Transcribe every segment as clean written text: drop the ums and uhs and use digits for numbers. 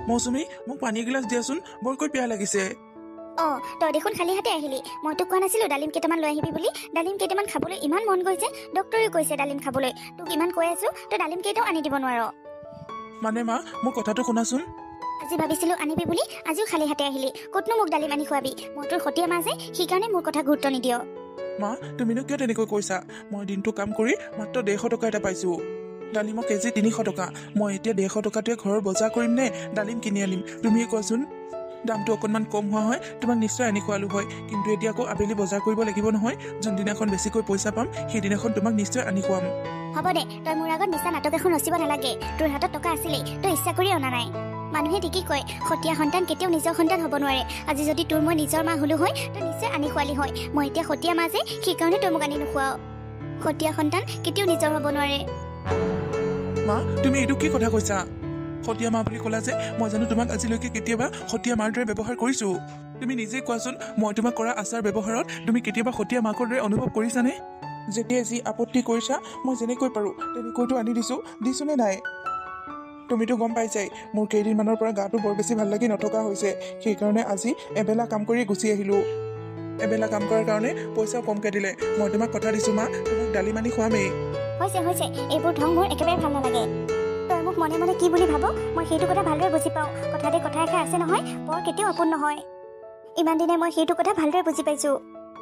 মৌচুমী মোক পানী এগিলাচ দিয়াচোন, বৰকৈ পিয়াহ লাগিছে। তই দেখোন খালী হাতে আহিলি। মই তোক কোৱা নাছিলো ডালিম কেইটামান লৈ আহিবি বুলি? ডালিম কেইটামান খাবলৈ ইমান মন গৈছে, ডক্টৰেও কৈছে ডালিম খাবলৈ। তোক ইমান কৈ আছো, তই ডালিম কেইটাও আনি দিব নোৱাৰ। মানে মা, মোৰ কথাটো শুনাচোন। আজি ভাবিছিলো আনিবি বুলি, আজিও খালী হাতে আহিলি। ক'তনো মোক ডালিম আনি খুৱাবি? মই তোৰ সতীয়া মা যে, সেইকাৰণে মোৰ কথা গুৰুত্ব নিদিয়। মা, তুমিনো কিয় তেনেকৈ কৈছা? মই দিনটো কাম কৰি মাত্ৰ 150 টকা এটা পাইছো। ডালিমৰ কেজি 300 টকা। মই এতিয়া 150 টকাটোৱে ঘৰৰ বজাৰ কৰিম নে ডালিম কিনি আনিম? তুমিয়ে কোৱাচোন। দামটো অকণমান কম হোৱা হয় তোমাক নিশ্চয় আনি খোৱালো হয়, কিন্তু এতিয়া আকৌ আবেলি বজাৰ কৰিব লাগিব নহয়। যোনদিনাখন বেছিকৈ পইচা পাম সেইদিনাখন তোমাক নিশ্চয় আনি খুৱাম। হ'ব দে, তই মোৰ আগত মিছা নাটক এখন ৰচিব নালাগে। তোৰ হাতত টকা আছিলেই, তই ইচ্ছা কৰি অনা নাই। মানুহে ঠিকেই কয়, সতীয়া সন্তান কেতিয়াও নিজৰ সন্তান হ'ব নোৱাৰে। আজি যদি তোৰ মই নিজৰ মা হলো হয়, তই নিশ্চয় আনি খোৱালি হয়। মই এতিয়া সতীয়া মা যে, সেইকাৰণে তই মোক আনি নোখোৱাও। সতীয়া সন্তান কেতিয়াও নিজৰ হ'ব নোৱাৰে। মা, তুমি এইটো কি কথা কৈছা? সতীয়া মা বুলি ক'লা যে, মই জানো তোমাক আজিলৈকে কেতিয়াবা সতীয়া মাৰ দৰে ব্যৱহাৰ কৰিছো? তুমি নিজে কোৱাচোন, মই তোমাক কৰা আচাৰ ব্যৱহাৰত তুমি কেতিয়াবা সতীয়া মাকৰ দৰে অনুভৱ কৰিছানে? যেতিয়াই যি আপত্তি কৰিছা, মই যেনেকৈ পাৰোঁ তেনেকৈতো আনি দিছো নে নাই? তুমিতো গম পাইছাই, মোৰ কেইদিনমানৰ পৰা গাটো বৰ বেছি ভাল লাগি নথকা হৈছে। সেইকাৰণে আজি এবেলা কাম কৰি গুচি আহিলোঁ। এবেলা কাম কৰাৰ কাৰণে পইচাও কমকৈ দিলে। মই তোমাক কথা দিছোঁ মা, তোমাক ডালিম আনি খুৱামেই। হৈছে, এইবোৰ ঢং মোৰ একেবাৰে ভাল নালাগে। তই মোক মনে মনে কি বুলি ভাব, মই সেইটো কথা ভালদৰে বুজি পাওঁ। কথাতে কথা এষাৰ আছে নহয়, বৰ কেতিয়াও আপোন নহয়। ইমান দিনে মই সেইটো কথা ভালদৰে বুজি পাইছোঁ।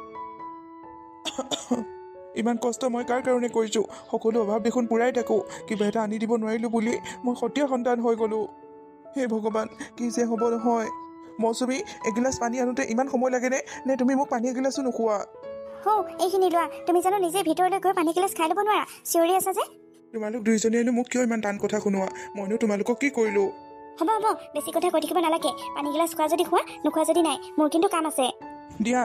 ইমান কষ্ট মই কাৰ কাৰণে কৰিছোঁ? সকলো অভাৱ দেখোন পূৰাই থাকোঁ। কিবা এটা আনি দিব নোৱাৰিলোঁ বুলি মই সতীয়া সন্তান হৈ গ'লোঁ। হে ভগৱান, কি যে হ'ব নহয়। মৌচুমী, এগিলাচ পানী আনোতে ইমান সময় লাগেনে? নে তুমি মোক পানী এগিলাচো নোখোৱা? এইখিনি লোৱা। তুমি জানো নিজে ভিতৰলৈ গৈ পানী গিলাচ খাই ল'ব নোৱাৰা? চিঞৰি আছা যে। তোমালোক দুইজনীয়েনো মোক কিয় ইমান টান কথা শুনোৱা? মইনো তোমালোকক কি কৰিলোঁ? হ'ব, বেছি কথা কৈ থাকিব নালাগে। পানী গিলাচ খোৱা যদি খোৱা, নোখোৱা যদি নাই। মোৰ কিন্তু কাম আছে। দিয়া।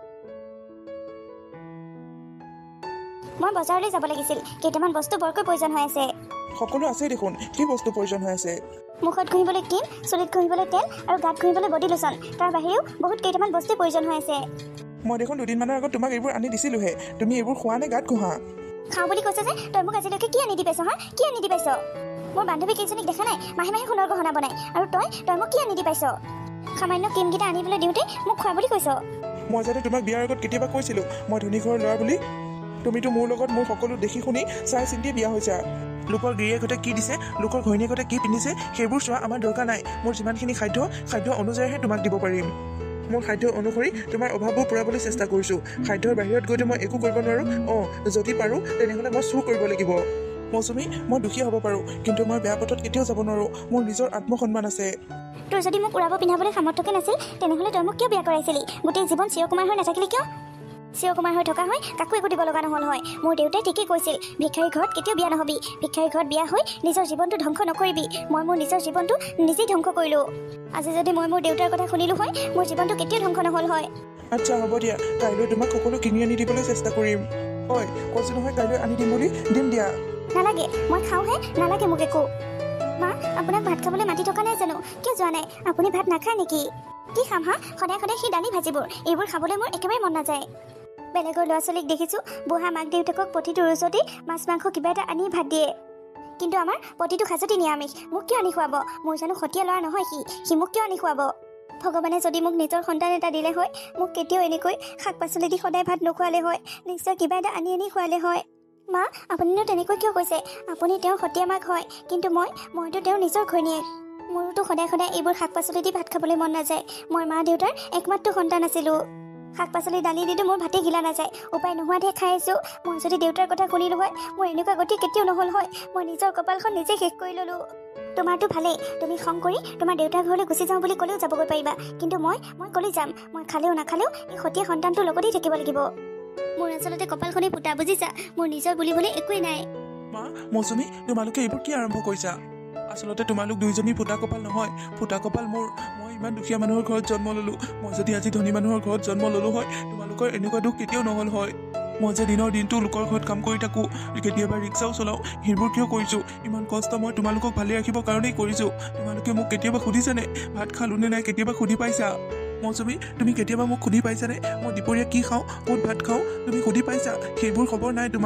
মই বজাৰলৈ যাব লাগিছিল। কেইটামান বস্তু বৰকৈ প্ৰয়োজন হৈ আছে। সকলো আছে দেখোন। কি বস্তু প্ৰয়োজন হৈ আছে? মুখত ঘঁহিবলৈ ক্ৰীম, চুলিত ঘঁহিবলৈ তেল আৰু গাত ঘঁহিবলৈ বডি লোচন। তাৰ বাহিৰেও বহুত কেইটামান বস্তু প্ৰয়োজন হৈ আছে। মই দেখোন দুদিনমানৰ আগত তোমাক এইবোৰ আনি দিছিলোঁহে। তুমি এইবোৰ খোৱা নে গাত ঘঁহা? খাওঁ বুলি কৈছে যে, তই মোক আজিলৈকে কি আনি দি পাইছ? কি আনি দি পাইছ? মোৰ বান্ধৱী কেইজনীক দেখা নাই মাহে মাহে সোণৰ গহনা বনাই, আৰু তই মোক কি আনি দি পাইছ? সামান্য ক্ৰীমকেইটা আনিবলৈ দিওঁতে মোক খোৱা বুলি কৈছ। মই যাতে তোমাক বিয়াৰ আগত কেতিয়াবা কৈছিলোঁ মই ধনী ঘৰৰ ল'ৰা বুলি? তুমিতো মোৰ লগত মোৰ সকলো দেখি শুনি চাই চিন্তি বিয়া হৈছা। লোকৰ গিৰিয়েকহঁতে কি দিছে, লোকৰ ঘৈণীয়েকহঁতে কি পিন্ধিছে, সেইবোৰ চোৱা আমাৰ দৰকাৰ নাই। মোৰ যিমানখিনি খাদ্য অনুযায়ীহে তোমাক দিব পাৰিম। মোৰ খাদ্য অনুসৰি তোমাৰ অভাৱবোৰ পূৰাবলৈ চেষ্টা কৰিছোঁ। খাদ্যৰ বাহিৰত গৈতো মই একো কৰিব নোৱাৰোঁ। যদি পাৰোঁ তেনেহ'লে মই চুৰ কৰিব লাগিব। মৌচুমী, মই দুখীয়া হ'ব পাৰোঁ, কিন্তু মই বেয়া পথত কেতিয়াও যাব নোৱাৰোঁ। মোৰ নিজৰ আত্মসন্মান আছে। তোৰ যদি মোক উৰাব পিন্ধাবলৈ সামৰ্থ্যকে নাছিল, তেনেহ'লে তই মোক কিয় বিয়া কৰাইছিলি? গোটেই জীৱন চিৰকুমাৰ হৈ নাথাকিলি কিয়? চিৰকুমাৰ হৈ থকা হয় কাকো একো দিব লগা নহ'ল হয়। মোৰ দেউতাই ঠিকেই কৈছিল, ভিক্ষাৰী ঘৰত কেতিয়াও বিয়া নহবি। ভিক্ষাৰী ঘৰত বিয়া হৈ নিজৰ জীৱনটো ধ্বংস নকৰিবি। মই মোৰ নিজৰ জীৱনটো নিজেই ধ্বংস কৰিলোঁ। আজি যদি মই মোৰ দেউতাৰ কথা শুনিলোঁ হয়, মোৰ জীৱনটো কেতিয়াও ধ্বংস নহ'ল হয়। আচ্ছা, হ'ব দিয়া। কাইলৈ তোমাক সকলো কিনি আনি দিবলৈ চেষ্টা কৰিম। কৈছোঁ নহয় কাইলৈ আনি দিম বুলি। দিম দিয়া। নালাগে, মই খাওঁহে। নালাগে মোক একো। মা, আপোনাক ভাত খাবলৈ মাতি থকা নাই জানো? কিয় যোৱা নাই? আপুনি ভাত নাখায় নেকি? কি খাম সদায় সেই দালি ভাজিবোৰ। এইবোৰ খাবলৈ মোৰ একেবাৰে মন নাযায়। বেলেগৰ ল'ৰা ছোৱালীক দেখিছোঁ, বুঢ়া মাক দেউতাকক প্ৰতিটো ৰুচতি মাছ মাংস কিবা এটা আনি ভাত দিয়ে, কিন্তু আমাৰ প্ৰতিটো সাজতি নিৰামিষ। মোক কিয় আনি খুৱাব? মোৰ জানো সতীয়া ল'ৰা নহয় সি মোক কিয় আনি খুৱাব? ভগৱানে যদি মোক নিজৰ সন্তান এটা দিলে হয়, মোক কেতিয়াও এনেকৈ শাক পাচলি দি সদায় ভাত নোখোৱালে হয়। নিশ্চয় কিবা এটা আনি খোৱালে হয়। মা, আপুনিনো তেনেকৈ কিয় কৈছে? আপুনি তেওঁৰ সতীয়া মাক হয়, কিন্তু মইতো তেওঁৰ নিজৰ ঘৈণীয়েক। মোৰোতো সদায় এইবোৰ শাক পাচলি দি ভাত খাবলৈ মন নাযায়। মই মা দেউতাৰ একমাত্ৰ সন্তান আছিলোঁ। শাক পাচলি দালি দিতো মোৰ ভাতেই গিলা নাযায়। উপায় নোহোৱাতহে খাই আছোঁ। মই যদি দেউতাৰ কথা শুনিলোঁ হয়, মোৰ এনেকুৱা গতি কেতিয়াও নহ'ল হয়। মই নিজৰ কপালখন নিজে শেষ কৰি ল'লোঁ। তোমাৰতো ভালেই, তুমি খং কৰি তোমাৰ দেউতাৰ ঘৰলৈ গুচি যাওঁ বুলি ক'লেও যাবগৈ পাৰিবা, কিন্তু মই ক'লৈ যাম? মই খালেও নাখালেও এই সতীয়া সন্তানটোৰ লগতেই থাকিব লাগিব। মোৰ আচলতে কপালখনেই ফুটা, বুজিছা? মোৰ নিজৰ বুলিবলৈ একোৱেই নাই। মা, মৌচুমী, তোমালোকে এইবোৰ কি আৰম্ভ কৰিছা? আচলতে তোমালোক দুইজনী ফুটা কপাল নহয়, ফুটা কপাল মোৰ। মই ইমান দুখীয়া মানুহৰ ঘৰত জন্ম ল'লোঁ। মই যদি আজি ধনী মানুহৰ ঘৰত জন্ম ল'লোঁ হয়, তোমালোকৰ এনেকুৱা দুখ কেতিয়াও নহ'ল হয়। মই যে দিনৰ দিনটো লোকৰ ঘৰত কাম কৰি থাকোঁ, কেতিয়াবা ৰিক্সাও চলাওঁ, সেইবোৰ কিয় কৰিছোঁ? ইমান কষ্ট মই তোমালোকক ভালে ৰাখিবৰ কাৰণেই কৰিছোঁ। তোমালোকে মোক কেতিয়াবা সুধিছানে ভাত খালোঁ নে নাই? কেতিয়াবা সুধি পাইছা? মৌচুমী, তুমি কেতিয়াবা মোক সুধি পাইছানে মই দুপৰীয়া কি খাওঁ, ক'ত ভাত খাওঁ? তুমি সুধি পাইছা? সেইবোৰ খবৰ নাই তোমাৰ।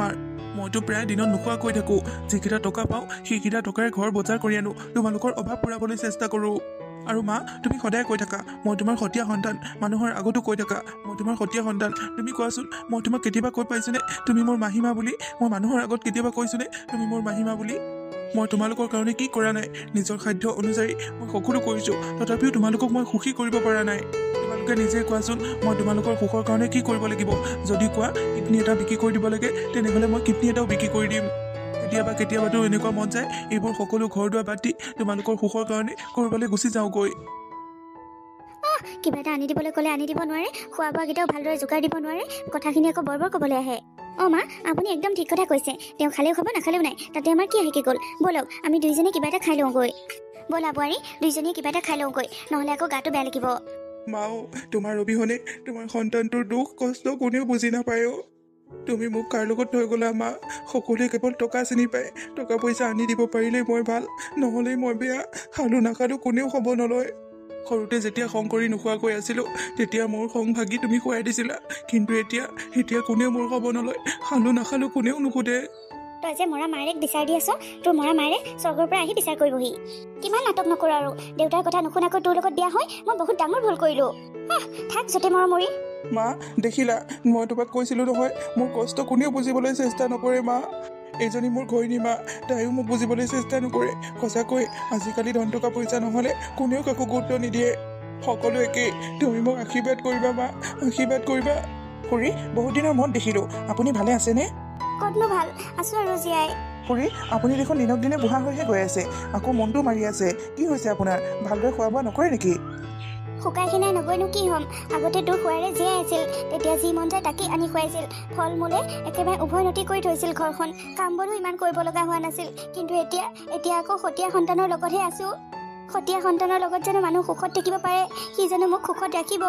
মইতো প্ৰায় দিনত নোখোৱাকৈ থাকোঁ। যিকেইটা টকা পাওঁ সেইকেইটা টকাৰে ঘৰ বজাৰ কৰি আনো, তোমালোকৰ অভাৱ পূৰাবলৈ চেষ্টা কৰোঁ। আৰু মা, তুমি সদায় কৈ থাকা মই তোমাৰ সতীয়া সন্তান, মানুহৰ আগতো কৈ থাকা মই তোমাৰ সতীয়া সন্তান। তুমি কোৱাচোন, মই তোমাক কেতিয়াবা কৈ পাইছোনে তুমি মোৰ মাহীমা বুলি? মই মানুহৰ আগত কেতিয়াবা কৈছোনে তুমি মোৰ মাহীমা বুলি? মই তোমালোকৰ কাৰণে কি কৰা নাই? নিজৰ সাধ্য অনুযায়ী মই সকলো কৰিছোঁ, তথাপিও তোমালোকক মই সুখী কৰিব পৰা নাই। তোমালোকে নিজে কোৱাচোন, মই তোমালোকৰ সুখৰ কাৰণে কি কৰিব লাগিব? যদি কোৱা কিডনী এটা বিক্ৰী কৰি দিব লাগে, তেনেহ'লে মই কিডনী এটাও বিক্ৰী কৰি দিম। কেতিয়াবাতো এনেকুৱা মন যায় এইবোৰ সকলো ঘৰ দুৱাৰ বাদ দি তোমালোকৰ সুখৰ কাৰণে ক'ৰবালৈ গুচি যাওঁগৈ। কিবা এটা আনি দিবলৈ ক'লে আনি দিব নোৱাৰে, খোৱা বোৱাকেইটাও ভালদৰে যোগাৰ দিব নোৱাৰে, কথাখিনি আকৌ বৰ ক'বলৈ আহে। মা, আপুনি একদম ঠিক কথা কৈছে। তেওঁ খালেও খাব, নাখালেও নাই, তাতে আমাৰ কি শিকি গ'ল? ব'লক আমি দুইজনে কিবা এটা খাই লওঁগৈ। ব'লা বোৱাৰী, দুইজনীয়ে কিবা এটা খাই লওঁগৈ, নহ'লে আকৌ গাটো বেয়া লাগিব। মাও, তোমাৰ অবিহনে তোমাৰ সন্তানটোৰ দুখ কষ্ট কোনেও বুজি নাপায়। তুমি মোক কাৰ লগত থৈ গ'লা মা? সকলোৱে কেৱল টকা চিনি পায়, টকা পইচা আনি দিব পাৰিলেই মই ভাল, নহ'লেই মই বেয়া। খালোঁ নাখালোঁ কোনেও খব নলয়। সৰুতে যেতিয়া খং কৰি নোখোৱাকৈ আছিলোঁ, তেতিয়া মোৰ খং ভাগি তুমি খুৱাই দিছিলা, কিন্তু এতিয়া কোনেও মোৰ খব নলয়, খালোঁ নাখালোঁ কোনেও নুসুধে। তই যে মৰা মায়েৰেক বিচাৰ দি আছ, তোৰ মৰা মায়েৰে স্বৰ্গৰ পৰা আহি বিচাৰ কৰিবহি। কিমান নাটক নকৰোঁ আৰু, দেউতাৰ কথা নুশুনাকৈ তোৰ লগত বিয়া হৈ মই বহুত ডাঙৰ ভুল কৰিলোঁ। থাক য'তে মৰি। মা, দেখিলা মই তোমাক কৈছিলোঁ নহয়, মোৰ কষ্ট কোনেও বুজিবলৈ চেষ্টা নকৰে মা। এইজনী মোৰ ঘৈণী মা, তাইও মোক বুজিবলৈ চেষ্টা নকৰে। সঁচাকৈ আজিকালি ধন টকা পইচা নহ'লে কোনেও কাকো গুৰুত্ব নিদিয়ে, সকলো একেই। তুমি মোক আশীৰ্বাদ কৰিবা মা, আশীৰ্বাদ কৰিবা। খুৰী, বহুত দিনৰ মূৰত দেখিলোঁ, আপুনি ভালে আছেনে? ক'তনো ভাল, আছোঁ আৰু জীয়াই। খুৰী, আপুনি দেখোন দিনক দিনে বুঢ়া হৈহে গৈ আছে, আকৌ মনটো মাৰি আছে। কি হৈছে আপোনাৰ? ভালদৰে খোৱা বোৱা নকৰে নেকি? শুকাই খিনাই নগৈনো কি হ'ম? আগতে তোৰ খোৱাৰে জীয়াই আছিল, তেতিয়া যি মন যায় তাকেই আনি খুৱাইছিল। ফল মূলে একেবাৰে উভৈনদী কৰি থৈছিল ঘৰখন, কাম বনো ইমান কৰিব লগা হোৱা নাছিল। কিন্তু এতিয়া আকৌ সতীয়া সন্তানৰ লগতহে আছোঁ। সতীয়া সন্তানৰ লগত জানো মানুহ সুখত থাকিব পাৰে? সি জানো মোক সুখত ৰাখিব?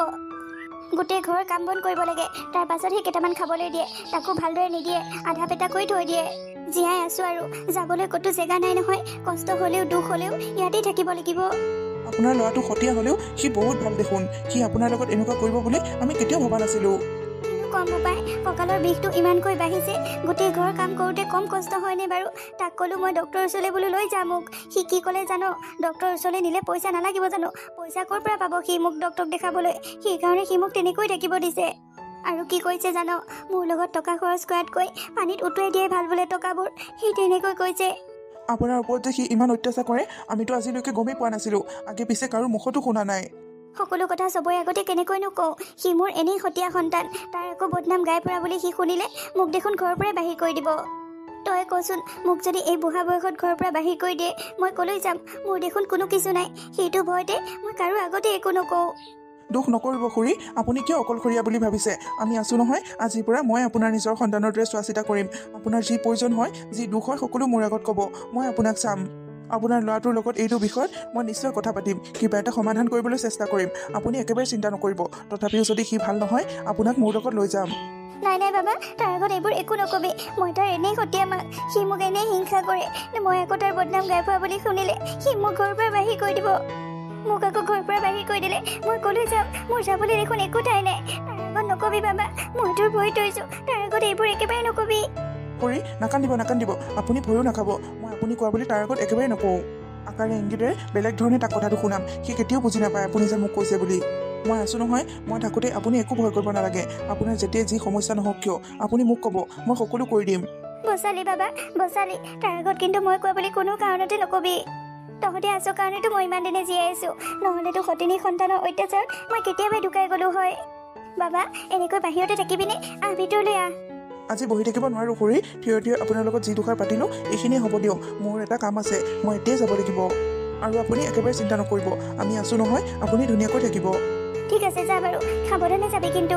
গোটেই ঘৰ কাম বন কৰিব লাগে, তাৰ পাছতহে কেইটামান খাবলৈ দিয়ে, তাকো ভালদৰে নিদিয়ে, আধা পেটা কৰি থৈ দিয়ে। জীয়াই আছোঁ আৰু, যাবলৈ ক'তো জেগা নাই নহয়। কষ্ট হ'লেও দুখ হ'লেও ইয়াতেই থাকিব লাগিব। আপোনাৰ ল'ৰাটো সতীয়া হ'লেও সি বহুত ভাল দেখোন। সি আপোনাৰ লগত এনেকুৱা কৰিব বুলি আমি কেতিয়াও ভবা নাছিলোঁ। কিনো কম পাই, কঁকালৰ বিষটো ইমানকৈ বাঢ়িছে। গোটেই ঘৰ কাম কৰোঁতে কম কষ্ট হয়নে বাৰু? তাক ক'লোঁ মই ডক্টৰৰ ওচৰলৈ বোলো লৈ যা মোক। সি কি ক'লে জানো? ডক্টৰৰ ওচৰলৈ নিলে পইচা নালাগিব জানো? পইচা ক'ৰ পৰা পাব সি মোক ডক্টৰক দেখাবলৈ? সেইকাৰণে সি মোক তেনেকৈ থাকিব দিছে। আৰু কি কৈছে জানো? মোৰ লগত টকা খৰচ কৰাতকৈ পানীত উটুৱাই দিয়াই ভাল বোলে টকাবোৰ, সি তেনেকৈ কৈছে। আপোনাৰ ওপৰত যে সি ইমান অত্যাচাৰ কৰে আমিতো আজিলৈকে গমেই পোৱা নাছিলোঁ, আগে পিছে কাৰো মুখতো শুনা নাই। সকলো কথা চবৰে আগতে কেনেকৈনো কওঁ? সি মোৰ এনেই সতীয়া সন্তান, তাৰ একো বদনাম গাই ফুৰা বুলি সি শুনিলে মোক দেখোন ঘৰৰ পৰাই বাহিৰ কৰি দিব। তই কচোন, মোক যদি এই বুঢ়া বয়সত ঘৰৰ পৰা বাহিৰ কৰি দিয়ে মই ক'লৈ যাম? মোৰ দেখোন কোনো কিছু নাই, সেইটো ভয়তে মই কাৰো আগতে একো নকওঁ। দুখ নকৰিব খুৰী, আপুনি কিয় অকলশৰীয়া বুলি ভাবিছে? আমি আছোঁ নহয়, আজিৰ পৰা মই আপোনাৰ নিজৰ সন্তানৰ দৰে চোৱা চিতা কৰিম। আপোনাৰ যি প্ৰয়োজন হয়, যি দুখ হয়, সকলো মোৰ আগত ক'ব, মই আপোনাক চাম। আপোনাৰ ল'ৰাটোৰ লগত এইটো বিষয়ত মই নিশ্চয় কথা পাতিম, কিবা এটা সমাধান কৰিবলৈ চেষ্টা কৰিম। আপুনি একেবাৰে চিন্তা নকৰিব। তথাপিও যদি সি ভাল নহয়, আপোনাক মোৰ লগত লৈ যাম। নাই বাবা, তাৰ আগত এইবোৰ একো নকবি। মই তাৰ এনেই সতীয়া মাক, সি মোক এনেই হিংসা কৰে। মই আকৌ তাৰ বদনাম গাই ফুৰা বুলি শুনিলে সি মোক ঘৰৰ পৰা বাহিৰ কৰি দিব। মোক আকৌ ঘৰৰ পৰা বাহিৰ কৰি দিলে মই ক'লৈ যাম? মোৰ যাবলৈ দেখোন একো ঠাই নাই। তাৰ আগত নকবি বাবা, মই তোৰ ভয় থৈছোঁ, তাৰ আগত এইবোৰ একেবাৰে নকবি। খুৰী, নাকান্দিব, আপুনি ভয়ো নাখাব। মই আপুনি কোৱা বুলি তাৰ আগত একেবাৰে নকওঁ। আকাৰে ইংগিতেৰে বেলেগ ধৰণে তাক কথাটো শুনাম, সি কেতিয়াও বুজি নাপায় আপুনি যে মোক কৈছে বুলি। মই আছোঁ নহয়, মই থাকোঁতে আপুনি একো ভয় কৰিব নালাগে। আপোনাৰ যেতিয়াই যি সমস্যা নহওক কিয় আপুনি মোক ক'ব, মই সকলো কৰি দিম। বচালি বাবা, বচালি। তাৰ আগত কিন্তু মই কোৱা বুলি কোনো কাৰণতে নকবি। তহঁতে আছোঁ কাৰণেতো মই ইমান দিনে জীয়াই আছোঁ, নহ'লেতো সতিনী সন্তানৰ অত্যাচাৰত মই কেতিয়াবাই ঢুকাই গ'লো হয়। বাবা, এনেকৈ বাহিৰতে থাকিবিনে? আহ, ভিতৰলৈ আহ। আজি বহি থাকিব নোৱাৰোঁ খুৰী, থিয় আপোনাৰ লগত যি দুষাৰ পাতিলোঁ এইখিনিয়ে হ'ব দিয়ক। মোৰ এটা কাম আছে, মই এতিয়াই যাব লাগিব। আৰু আপুনি একেবাৰে চিন্তা নকৰিব, আমি আছোঁ নহয়, আপুনি ধুনীয়াকৈ থাকিব। ঠিক আছে, যা বাৰু, সাৱধানে যাবি কিন্তু।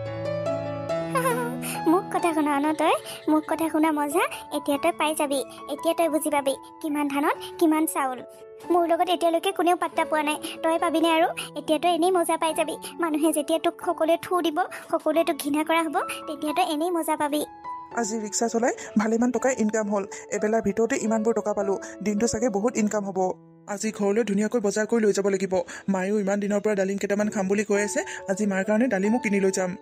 মোক কথা শুনা ন তই? মোক কথা শুনা মজা এতিয়া তই পাই যাবি। এতিয়া তই বুজি পাবি কিমান ধানত কিমান চাউল। মোৰ লগত এতিয়ালৈকে কোনেও পাত্তা পোৱা নাই, তই পাবিনে আৰু? এতিয়া তই এনেই মজা পাই যাবি। মানুহে যেতিয়া তোক সকলোৱে থু দিব, সকলোৱে তোক ঘৃণা কৰা হ'ব, তেতিয়া তই এনেই মজা পাবি। আজি ৰিক্সা চলাই ভালেমান টকাৰ ইনকাম হ'ল। এবেলাৰ ভিতৰতে ইমানবোৰ টকা পালোঁ, দিনটো চাগে বহুত ইনকাম হ'ব। আজি ঘৰলৈ ধুনীয়াকৈ বজাৰ কৰি লৈ যাব লাগিব। মায়েও ইমান দিনৰ পৰা ডালিম কেইটামান খাম বুলি কৈ আছে, আজি মাৰ কাৰণে ডালিমো কিনি লৈ যাম।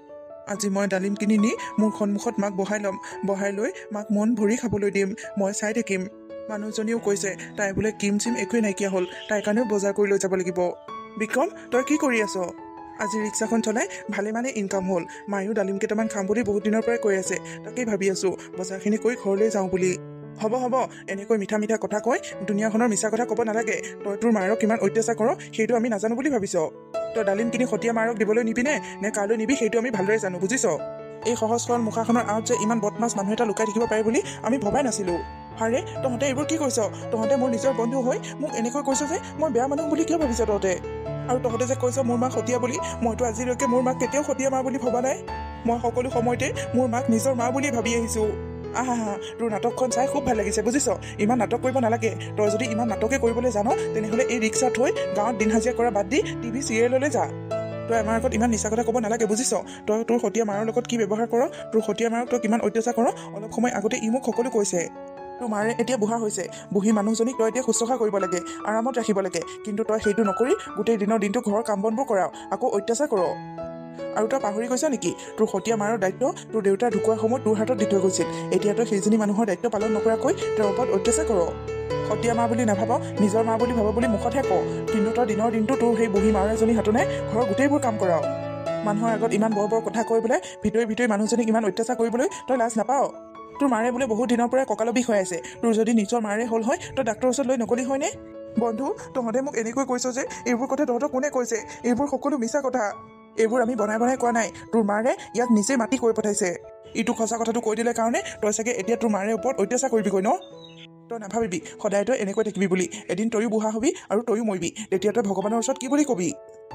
আজি মই ডালিম কিনি নি মোৰ সন্মুখত মাক বহাই ল'ম, বহাই লৈ মাক মন ভৰি খাবলৈ দিম, মই চাই থাকিম। মানুহজনীও কৈছে তাই বোলে কিম চিম একোৱেই নাইকিয়া হ'ল, তাইৰ কাৰণেও বজাৰ কৰি লৈ যাব লাগিব। বিক্ৰম, তই কি কৰি আছ? আজি ৰিক্সাখন চলাই ভালেমানে ইনকাম হ'ল। মায়েও ডালিম কেইটামান খাম বুলি বহুত দিনৰ পৰাই কৈ আছে, তাকেই ভাবি আছোঁ বজাৰখিনি কৰি ঘৰলৈ যাওঁ বুলি। হ'ব হ'ব, এনেকৈ মিঠা মিঠা কথা কৈ দুনিয়াখনৰ মিছা কথা ক'ব নালাগে। তই তোৰ মাৰক কিমান অত্যাচাৰ কৰ সেইটো আমি নাজানো বুলি ভাবিছ? তই ডালিম কিনি সতীয়া মাৰক দিবলৈ নিবিনে নে কালৈ নিবি সেইটো আমি ভালদৰে জানো, বুজিছ? এই সহজ সৰল মুখাখনৰ আঁৰত যে ইমান বদমাছ মানুহ এটা লুকাই থাকিব পাৰে বুলি আমি ভবাই নাছিলোঁ। হাৰে, তহঁতে এইবোৰ কি কৈছ? তহঁতে মোৰ নিজৰ বন্ধু হৈ মোক এনেকৈ কৈছ যে মই বেয়া মানুহ বুলি কিয় ভাবিছ তহঁতে? আৰু তহঁতে যে কৈছ মোৰ মাক সতীয়া বুলি, মইতো আজিলৈকে মোৰ মাক কেতিয়াও সতীয়া মা বুলি ভবা নাই। মই সকলো সময়তে মোৰ মাক নিজৰ মা বুলি ভাবি আহিছোঁ। আহা হা, তোৰ নাটকখন চাই খুব ভাল লাগিছে, বুজিছ? ইমান নাটক কৰিব নালাগে। তই যদি ইমান নাটকে কৰিবলৈ জান তেনেহ'লে এই ৰিক্সা থৈ গাঁৱত দিন হাজিৰা কৰা বাদ দি টিভি চিৰিয়েললৈ যা। তই আমাৰ আগত ইমান মিছা কথা ক'ব নালাগে, বুজিছ? তই তোৰ সতীয়া মাৰৰ লগত কি ব্যৱহাৰ কৰ, তোৰ সতীয়া মাৰক তই কিমান অত্যাচাৰ কৰ, অলপ সময় আগতে ই মোক সকলো কৈছে। তোৰ মাৰে এতিয়া বুঢ়া হৈছে, বুঢ়ী মানুহজনীক তই এতিয়া শুশ্ৰূষা কৰিব লাগে, আৰামত ৰাখিব লাগে, কিন্তু তই সেইটো নকৰি গোটেই দিনৰ দিনটো ঘৰৰ কাম বনবোৰ কৰাও, আকৌ অত্যাচাৰ কৰ। আৰু তই পাহৰি গৈছ নেকি তোৰ সতীয়া মাৰৰ দায়িত্ব তোৰ দেউতাৰ ঢুকোৱাৰ সময়ত তোৰ হাতত দি থৈ গৈছিল। এতিয়া তই সেইজনী মানুহৰ দায়িত্ব পালন নকৰাকৈ তেওঁৰ ওপৰত অত্যাচাৰ কৰ। সতীয়া মা বুলি নাভাব, নিজৰ মা বুলি ভাব বুলি মুখতহে কওঁ, কিন্তু তই দিনৰ দিনটো তোৰ সেই বুঢ়ী মাৰ এজনী হাতনে ঘৰৰ গোটেইবোৰ কাম কৰাও। মানুহৰ আগত ইমান বৰ বৰ কথা কৈ পেলাই ভিতৰি ভিতৰি মানুহজনীক ইমান অত্যাচাৰ কৰিবলৈ তই লাজ নাপাৱ? তোৰ মাৰে বোলে বহুত দিনৰ পৰাই কঁকালৰ বিষ হৈ আছে। তোৰ যদি নিজৰ মাৰে হ'ল হয় তই ডাক্তৰৰ ওচৰত লৈ নগলি হয়নে? বন্ধু, তহঁতে মোক এনেকৈ কৈছ যে এইবোৰ কথা তহঁতক কোনে কৈছে? এইবোৰ সকলো মিছা কথা। এইবোৰ আমি বনাই বনাই কোৱা নাই, তোৰ মাৰে ইয়াক নিজে মাতি কৈ পঠাইছে। ইটোক সঁচা কথাটো কৈ দিলে কাৰণে তই চাগে এতিয়া তোৰ মাৰে ওপৰত অত্যাচাৰ কৰিবিগৈ ন? তই নাভাবিবি সদায় তই এনেকৈ থাকিবি বুলি। এদিন তয়ো বুঢ়া হবি আৰু তয়ো মৰিবি, তেতিয়া তই ভগৱানৰ ওচৰত কি বুলি কবি?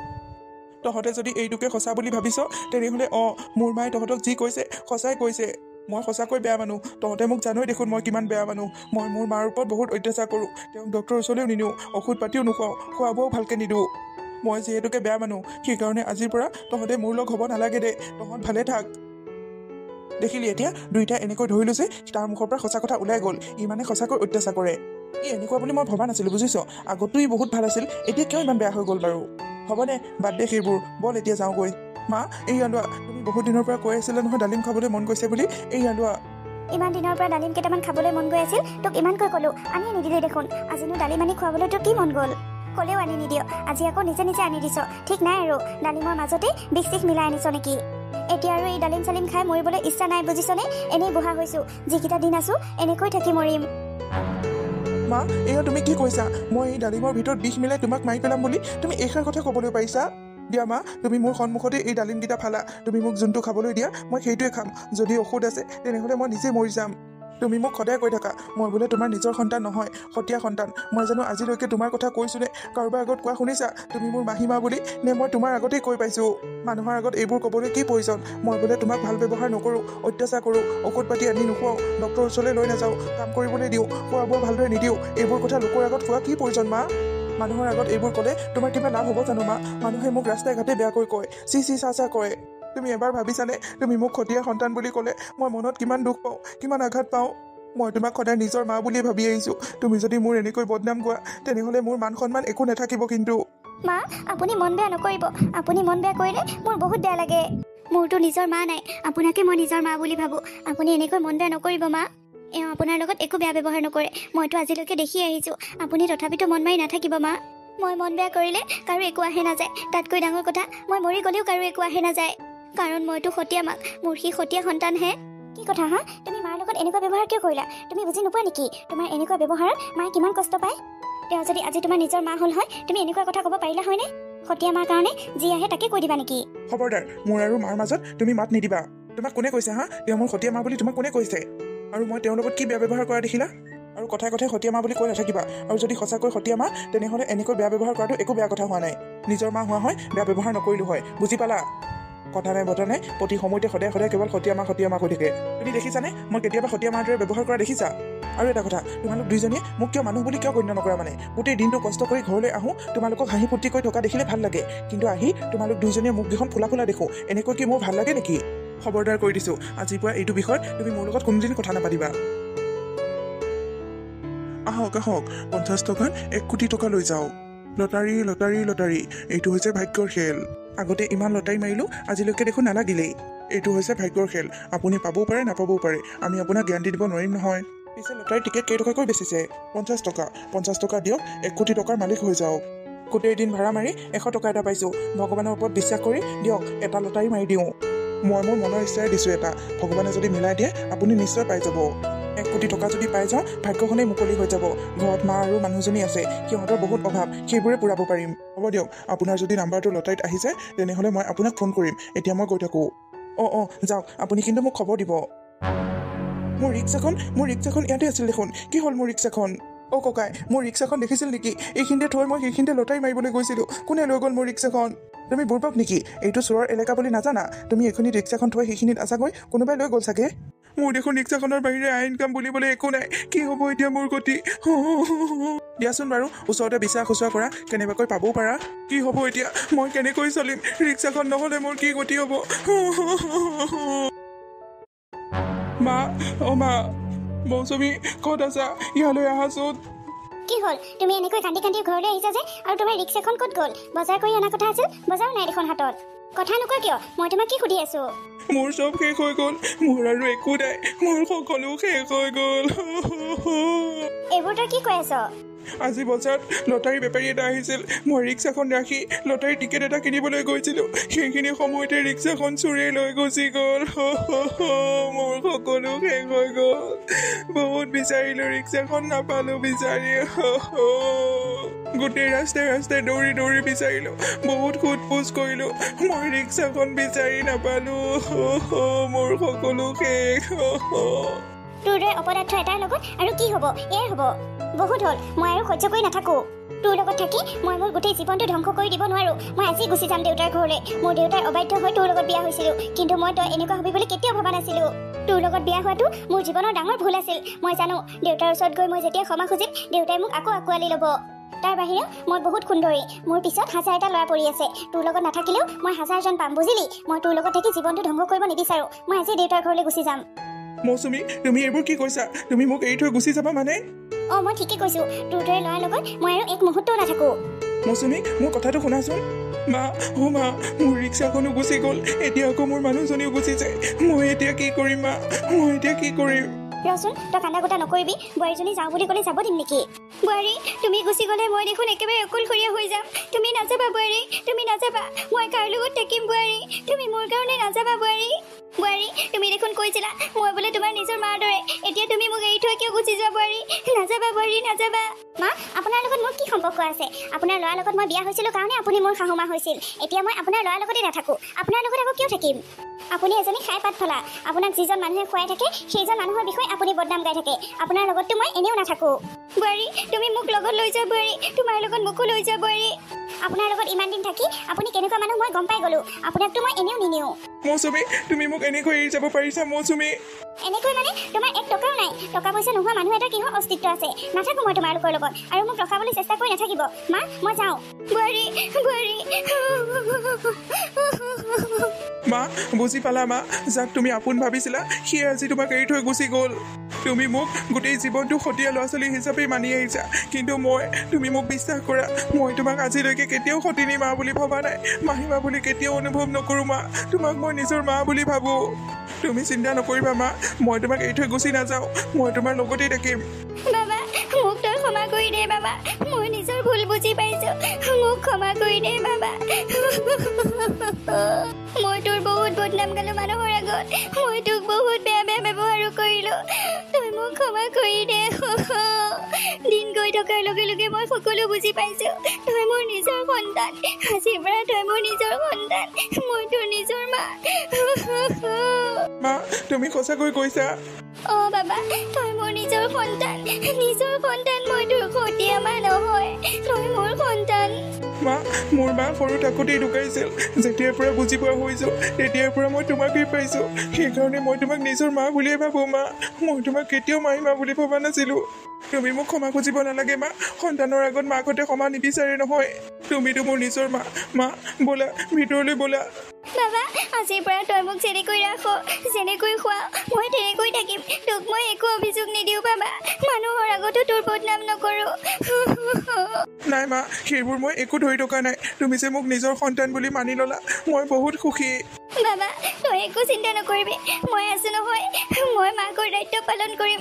তহঁতে যদি এইটোকে সঁচা বুলি ভাবিছ তেনেহ'লে মোৰ মায়ে তহঁতক যি কৈছে সঁচাই কৈছে। মই সঁচাকৈ বেয়া মানুহ, তহঁতে মোক জানই দেখোন মই কিমান বেয়া মানুহ। মই মোৰ মাৰ ওপৰত বহুত অত্যাচাৰ কৰোঁ, তেওঁক ডক্টৰৰ ওচৰলৈও নিনিওঁ, ঔষধ পাতিও নোখোৱাওঁ, খোৱা বোৱাও ভালকৈ নিদিওঁ। মই যিহেতুকে বেয়া মানুহ সেইকাৰণে আজিৰ পৰা তহঁতে মোৰ লগ হ'ব নালাগে দে, তহঁত ভালে থাক। দেখিলি এতিয়া দুইটা এনেকৈ ধৰি লৈছে, তাৰ মুখৰ পৰা সঁচা কথা ওলাই গ'ল। ই মানে সঁচাকৈ অত্যাচাৰ কৰে। ই এনেকুৱা বুলি মই ভবা নাছিলোঁ, বুজিছ? আগতো ই বহুত ভাল আছিল, এতিয়া কিয় ইমান বেয়া হৈ গ'ল বাৰু? হ'ব দে, বাদ দে সেইবোৰ, বল এতিয়া যাওঁগৈ। মা, এইয়া লোৱা, তুমি বহুত দিনৰ পৰা কৈ আছিলা নহয় ডালিম খাবলৈ মন গৈছে বুলি, এইয়া লোৱা। ইমান দিনৰ পৰা ডালিম কেইটামান খাবলৈ মন গৈ আছিল, তোক ইমানকৈ ক'লো, আনি নিদিলি দেখোন। আজিনো ডালিম আনি খুৱাবলৈ তোৰ কি মন গ'ল? ক'লেও আনি নিদিয়, আজি আকৌ নিজে নিজে আনি দিছ। ঠিক নাই আৰু ডালিমৰ মাজতে বিষ চিষ মিলাই আনিছ নেকি? এতিয়া আৰু এই ডালিম চালিম খাই মৰিবলৈ ইচ্ছা নাই, বুজিছনে? এনেই বুঢ়া হৈছোঁ, যিকেইটা দিন আছোঁ এনেকৈ থাকি মৰিম। মা, এয়া তুমি কি কৈছা? মই এই ডালিমৰ ভিতৰত বিষ মিলাই তোমাক মাৰি পেলাম বুলি তুমি এইষাৰ কথা ক'বলৈ পাৰিছা? দিয়া মা, তুমি মোৰ সন্মুখতে এই ডালিমকেইটা ফালা। তুমি মোক যোনটো খাবলৈ দিয়া মই সেইটোৱে খাম। যদি ঔষধ আছে তেনেহ'লে মই নিজে মৰি যাম। তুমি মোক সদায় কৈ থাকা মই বোলে তোমাৰ নিজৰ সন্তান নহয়, সতীয়া সন্তান। মই জানো আজিলৈকে তোমাৰ কথা কৈছোঁনে? কাৰোবাৰ আগত কোৱা শুনিছা তুমি মোৰ মাহীমা বুলি? নে মই তোমাৰ আগতেই কৈ পাইছোঁ? মানুহৰ আগত এইবোৰ ক'বলৈ কি প্ৰয়োজন? মই বোলে তোমাক ভাল ব্যৱহাৰ নকৰোঁ, অত্যাচাৰ কৰোঁ, ঔষধ পাতি আনি নোখোৱাওঁ, ডক্টৰৰ ওচৰলৈ লৈ নাযাওঁ, কাম কৰিবলৈ দিওঁ, খোৱা বোৱা ভালদৰে নিদিওঁ। এইবোৰ কথা লোকৰ আগত কোৱা কি প্ৰয়োজন মা? মানুহৰ আগত এইবোৰ ক'লে তোমাৰ কিবা লাভ হ'ব জানো মা? মানুহে মোক ৰাস্তাই ঘাটে বেয়াকৈ কয়, চি চি চা চা কয়। তুমি এবাৰ ভাবিছানে তুমি মোক সতীয়া সন্তান বুলি ক'লে মই মনত কিমান দুখ পাওঁ, কিমান আঘাত পাওঁ? মই তোমাক সদায় নিজৰ মা বুলিয়ে ভাবি আহিছোঁ। তুমি যদি মোৰ এনেকৈ বদনাম গোৱা তেনেহ'লে মোৰ মান সন্মান একো নাথাকিব। কিন্তু মা, আপুনি মন বেয়া নকৰিব। আপুনি মন বেয়া কৰিলে মোৰ বহুত বেয়া লাগে। মোৰতো নিজৰ মা নাই, আপোনাকে মই নিজৰ মা বুলি ভাবোঁ। আপুনি এনেকৈ মন বেয়া নকৰিব মা। এওঁ আপোনাৰ লগত একো বেয়া ব্যৱহাৰ নকৰে, মইতো আজিলৈকে দেখি আহিছোঁ। আপুনি তথাপিতো মন মাৰি নাথাকিব মা। মই মন বেয়া কৰিলে কাৰো একো আহে নাযায়, তাতকৈ ডাঙৰ কথা মই মৰি গ'লেও কাৰো একো আহে নাযায়, কাৰণ মইতো সতীয়া মাক, মোৰ সি সতীয়া সন্তানহে। কি কথা হা? তুমি মাৰ লগত এনেকুৱা ব্যৱহাৰ কিয় কৰিলা? তুমি বুজি নোপোৱা নেকি তোমাৰ এনেকুৱা ব্যৱহাৰত মায়ে কিমান কষ্ট পায়? তেওঁ যদি আজি তোমাৰ নিজৰ মা হ'ল হয় তুমি এনেকুৱা কথা ক'ব পাৰিলা হয়নে? সতীয়া মাৰ কাৰণে যি আহে তাকে কৈ দিবা নেকি? খবৰদাৰ, মোৰ আৰু মাৰ মাজত তুমি মাত নিদিবা। তোমাক কোনে কৈছে হা তেওঁ মোৰ সতীয়া মা বুলি? তোমাক কোনে কৈছে? আৰু মই তেওঁৰ লগত কি বেয়া ব্যৱহাৰ কৰা দেখিলা? আৰু কথাই কথাই সতীয়া মা বুলি কৈ নাথাকিবা। আৰু যদি সঁচাকৈ সতীয়া মা তেনেহ'লে এনেকৈ বেয়া ব্যৱহাৰ কৰাটো একো বেয়া কথা হোৱা নাই। নিজৰ মা হোৱা হয় বেয়া ব্যৱহাৰ নকৰিলোঁ হয়, বুজি পালা? কথা নাই বতৰা নাই, প্ৰতি সময়তে সদায় সদায় কেৱল সতীয়া মা কৈ থাকে। তুমি দেখিছানে মই কেতিয়াবা সতীয়া মাৰ দৰে ব্যৱহাৰ কৰা দেখিছা? আৰু এটা কথা, তোমালোক দুইজনীয়ে মোক কিয় মানুহ বুলি কিয় গণ্য নকৰা? মানে গোটেই দিনটো কষ্ট কৰি ঘৰলৈ আহোঁ, তোমালোকক হাঁহি ফূৰ্তি কৰি থকা দেখিলে ভাল লাগে, কিন্তু আহি তোমালোক দুইজনীয়ে মুখকেইখন ফুলা ফুলা দেখোঁ। এনেকৈ কি মোৰ ভাল লাগে নেকি? খবৰদাৰ কৰি দিছোঁ, আজিৰ পৰা এইটো বিষয়ত তুমি মোৰ লগত কোনোদিন কথা নাপাতিবা। আহক আহক, 50 টকাত 1 কোটি টকা লৈ যাওঁ। লটাৰী লটাৰী লটাৰী, এইটো হৈছে ভাগ্যৰ খেল। আগতে ইমান লটাৰী মাৰিলোঁ, আজিলৈকে দেখোন নালাগিলেই। এইটো হৈছে ভাগ্যৰ খেল আপুনি পাবও পাৰে নাপাবও পাৰে আমি আপোনাক গেৰাণ্টি দিব নোৱাৰিম নহয় পিছে লটাৰী টিকেট কেইটকাকৈ বেচিছে 50 টকা 50 টকা দিয়ক 1 কোটি টকাৰ মালিক হৈ যাওক গোটেই দিন ভাড়া মাৰি 100 টকা এটা পাইছোঁ ভগৱানৰ ওপৰত বিশ্বাস কৰি দিয়ক এটা লটাৰী মাৰি দিওঁ মই মোৰ মনৰ ইচ্ছাৰে দিছোঁ এটা ভগৱানে যদি মিলাই দিয়ে আপুনি নিশ্চয় পাই যাব 1 কোটি টকা যদি পাই যাওঁ ভাগ্যখনেই মুকলি হৈ যাব ঘৰত মা আৰু মানুহজনী আছে সিহঁতৰ বহুত অভাৱ সেইবোৰে পূৰাব পাৰিম হ'ব দিয়ক আপোনাৰ যদি নাম্বাৰটো লটাৰীত আহিছে তেনেহ'লে মই আপোনাক ফোন কৰিম এতিয়া মই গৈ থাকোঁ অঁ যাওক আপুনি কিন্তু মোক খবৰ দিব মোৰ ৰিক্সাখন ইয়াতে আছিল দেখোন কি হ'ল মোৰ ৰিক্সাখন অ' ককাই মোৰ ৰিক্সাখন দেখিছিল নেকি এইখিনিতে থৈ মই সেইখিনিতে লটাৰী মাৰিবলৈ গৈছিলোঁ কোনে লৈ গ'ল মোৰ ৰিক্সাখন তুমি বুৰ্বক নেকি এইটো চোৰৰ এলেকা বুলি নাজানা তুমি এইখিনিত ৰিক্সাখন থৈ সেইখিনিত আছাগৈ কোনোবাই লৈ গ'ল চাগে মোৰ দেখোন ৰিক্সাখনৰ বাহিৰে ইনকাম বুলিবলৈ একো নাই কি হ'ব এতিয়া মোৰ গতি দিয়াচোন বাৰু ওচৰতে বিচা খুচুৰা কৰা কেনেবাকৈ পাবও পাৰা কি হ'ব এতিয়া মই কেনেকৈ চলিম ৰিক্সাখন নহ'লে মোৰ কি গতি হ'ব মা অ' মা মৌচুমী ক'ত আছা ইয়ালৈ আহাচোন কি হ'ল তুমি এনেকৈ কান্দি কান্দি ঘৰলৈ আহিছা যে আৰু তোমাৰ ৰিক্সাখন ক'ত গ'ল বজাৰ কৰি অনা কথা আছিল বজাৰো নাই দেখোন হাতত কথা নকয় কিয় মই তোমাক কি সুধি আছোঁ মোৰ চব শেষ হৈ গ'ল মোৰ আৰু একো নাই মোৰ সকলো শেষ হৈ গ'ল এইবোৰ তই কি কৈ আছ আজি বজাৰত লটাৰী বেপাৰী এটা আহিছিল মই ৰিক্সাখন ৰাখি লটাৰী টিকেট এটা কিনিবলৈ গৈছিলোঁ সেইখিনি সময়তে ৰিক্সাখন চুৰে লৈ গুচি গ'ল মোৰ সকলো শেষ হৈ গ'ল বহুত বিচাৰিলোঁ ৰিক্সাখন নাপালোঁ বিচাৰি গোটেই ৰাস্তাই দৌৰি বিচাৰিলোঁ বহুত সোধ পোছ কৰিলোঁ মই ৰিক্সাখন বিচাৰি নাপালোঁ মোৰ সকলো শেষ তোৰ দৰে অপদাৰ্থ এটাৰ লগত আৰু কি হ'ব এয়াই হ'ব বহুত হ'ল মই আৰু সহ্য কৰি নাথাকোঁ তোৰ লগত থাকি মই মোৰ গোটেই জীৱনটো ধ্বংস কৰি দিব নোৱাৰোঁ মই আজি গুচি যাম দেউতাৰ ঘৰলৈ মোৰ দেউতাৰ অবাধ্য হৈ তোৰ লগত বিয়া হৈছিলোঁ কিন্তু মই তই এনেকুৱা হ'বি বুলি কেতিয়াও ভবা নাছিলোঁ তোৰ লগত বিয়া হোৱাটো মোৰ জীৱনৰ ডাঙৰ ভুল আছিল মই জানো দেউতাৰ ওচৰত গৈ মই যেতিয়া ক্ষমা খুজিম দেউতাই মোক আকৌ আঁকোৱালি ল'ব তাৰ বাহিৰেও মই বহুত সুন্দৰী মোৰ পিছত 1000টা ল'ৰা পৰি আছে তোৰ লগত নাথাকিলেও মই 1000জন পাম বুজিলি মই তোৰ লগত থাকি জীৱনটো ধ্বংস কৰিব নিবিচাৰোঁ মই আজি দেউতাৰ ঘৰলৈ গুচি যাম মৌচুমী তুমি এইবোৰ কি কৈছা তুমি মোক এৰি থৈ গুচি যাবা মানে অঁ মই ঠিকেই কৈছোঁ তোৰ দৰে ল'ৰাৰ লগত মই আৰু এক মুহূৰ্তও নাথাকোঁ মৌচুমী মোৰ কথাটো শুনাচোন মা অ' মা মোৰ ৰিক্সাখনো গুচি গ'ল এতিয়া আকৌ মোৰ মানুহজনীও গুচি যায় মই এতিয়া কি কৰিম মা মই এতিয়া কি কৰিম ৰচোন তই কান্দা গোটা নকৰিবি বোৱাৰীজনী যাওঁ বুলি ক'লে যাব দিম নেকি বোৱাৰী তুমি গুচি গ'লে মই দেখোন একেবাৰে অকলশৰীয়া হৈ যাম তুমি নাযাবা বোৱাৰী তুমি নাযাবা মই কাৰ লগত থাকিম বোৱাৰী তুমি মোৰ কাৰণে নাযাবা বোৱাৰী তুমি দেখোন কৈছিলা মই বোলে তোমাৰ নিজৰ মাৰ দৰে এতিয়া তুমি মোক এৰি থৈ কিয় গুচি যোৱা বোৱাৰী নাযাবা মা আপোনাৰ লগত মোৰ কি সম্পৰ্ক আছে আপোনাৰ ল'ৰাৰ লগত মই বিয়া হৈছিলোঁ কাৰণে আপুনি মোৰ শাহুমা হৈছিল এতিয়া মই আপোনাৰ ল'ৰাৰ লগতে নাথাকোঁ আপোনাৰ লগত আকৌ কিয় থাকিম আপুনি এজনী খাই পাত ফলা আপোনাক যিজন মানুহে খুৱাই থাকে সেইজন মানুহৰ বিষয়ে আপুনি বদনাম গাই থাকে আপোনাৰ লগততো মই এনেও নাথাকোঁ বোৱাৰী তুমি মোক লগত লৈ যোৱা বোৱাৰী তোমাৰ লগত মোকো লৈ যোৱা বোৱাৰী আপোনাৰ লগত ইমান দিন থাকি আপুনি কেনেকুৱা মানুহ মই গম পাই গ'লোঁ আপোনাকতো মই এনেও নিনিওঁ মৌচুমী তুমি মোক এনেকৈ এৰি যাব পাৰিছা মৌচুমী এনেকৈ মানে তোমাৰ 1 টকাও নাই টকা পইচা নোহোৱা মানুহ এটা কিহৰ অস্তিত্ব আছে নাথাকোঁ মই তোমালোকৰ লগত আৰু মোক ৰখাবলৈ চেষ্টা কৰি নাথাকিব মা মই যাওঁ বোৱাৰী মা বুজি পালা মা যাক তুমি আপোন ভাবিছিলা সিয়ে আজি তোমাক এৰি থৈ গুচি গ'ল তুমি মোক গোটেই জীৱনটো সতীয়া ল'ৰা ছোৱালী হিচাপে মানি আহিছা কিন্তু তুমি মোক বিশ্বাস কৰা মই তোমাক আজিলৈকে কেতিয়াও সতিনী মা বুলি ভবা নাই মাহীমা বুলি কেতিয়াও অনুভৱ নকৰোঁ মা তোমাক মই নিজৰ মা বুলি ভাবোঁ তুমি চিন্তা নকৰিবা মা মই তোমাক এৰি থৈ গুচি নাযাওঁ মই তোমাৰ লগতেই থাকিম বাবা মোক তই ক্ষমা কৰি দে বাবা মই নিজৰ ভুল বুজি পাইছোঁ মোক ক্ষমা কৰি দে বাবা মই তোৰ বহুত বদনাম গালোঁ মানুহৰ আগত মই তোক বহুত বেয়া ব্যৱহাৰো কৰিলোঁ তই মোক ক্ষমা কৰি দে দিন গৈ থকাৰ লগে লগে মই সকলো বুজি পাইছোঁ তই মোৰ নিজৰ সন্তান আজিৰ পৰা তই মোৰ নিজৰ সন্তান মই তোৰ নিজৰ মা তুমি সঁচাকৈ কৈছা অঁ বাবা তই মোৰ নিজৰ সন্তান মই তোৰ সতীয়া মা নহয় তই মোৰ সন্তান মা মোৰ মা সৰু থাকোঁতেই ঢুকাইছিল যেতিয়াৰ পৰা বুজি পোৱা হৈছোঁ তেতিয়াৰ পৰা মই তোমাকেই পাইছোঁ সেইকাৰণে মই তোমাক নিজৰ মা বুলিয়ে ভাবোঁ মা মই তোমাক কেতিয়াও মাহীমা বুলি ভবা নাছিলোঁ তুমি মোক ক্ষমা খুজিব নালাগে মা সন্তানৰ আগত মাকহঁতে ক্ষমা নিবিচাৰে নহয় তুমিতো মোৰ নিজৰ মা ব'লা ভিতৰলৈ ব'লা বাবা আজিৰ পৰা তই মোক যেনেকৈ ৰাখ যেনেকৈ খোৱা মই তেনেকৈ থাকিম তোক মই একো অভিযোগ নিদিওঁ বাবা মানুহৰ আগতো তোৰ বদনাম নকৰোঁ নাই মা সেইবোৰ মই একো ধৰি থকা নাই তুমি যে মোক নিজৰ সন্তান বুলি মানি ল'লা মই বহুত সুখী বাবা তই একো চিন্তা নকৰিবি মই আছো নহয় মই মাকৰ দায়িত্ব পালন কৰিম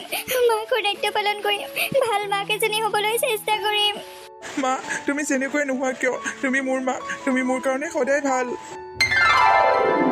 ভাল মাক এজনী হ'বলৈ চেষ্টা কৰিম মা তুমি যেনেকৈ নোহোৱা কিয় তুমি মোৰ মা তুমি মোৰ কাৰণে সদায় ভাল